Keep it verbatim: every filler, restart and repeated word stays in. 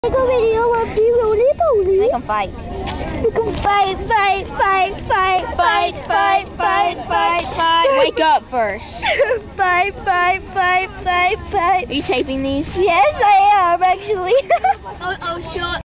Make a video of the Rollie Pollies. Make them fight. We can fight, fight, fight, fight, Fight, fight, fight, fight, fight. Wake up first. Fight, fight, fight, fight, fight. Are you taping these? Yes, I am actually. Oh, oh, sure.